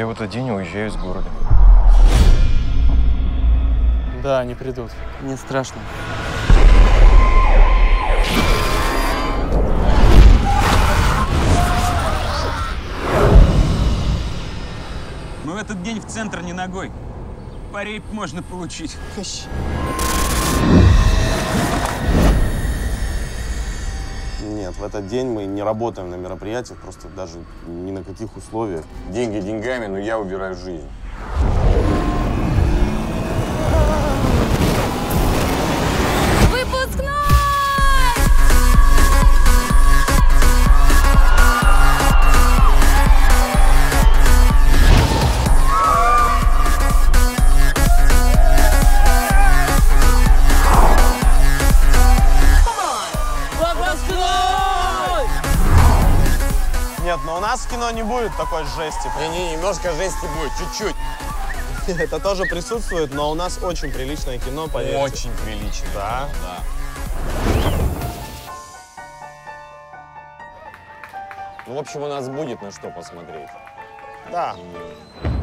Я в этот день уезжаю из города. Да, они придут. Мне страшно. Мы в этот день в центр не ногой. По рейп можно получить. Нет, в этот день мы не работаем на мероприятиях, просто даже ни на каких условиях. Деньги деньгами, но я выбираю жизнь. Нет, но у нас в кино не будет такой жести. Не, немножко жести будет, чуть-чуть. Это тоже присутствует, но у нас очень приличное кино, поверьте. Очень прилично. Да. Да. Ну, в общем, у нас будет на что посмотреть. Да.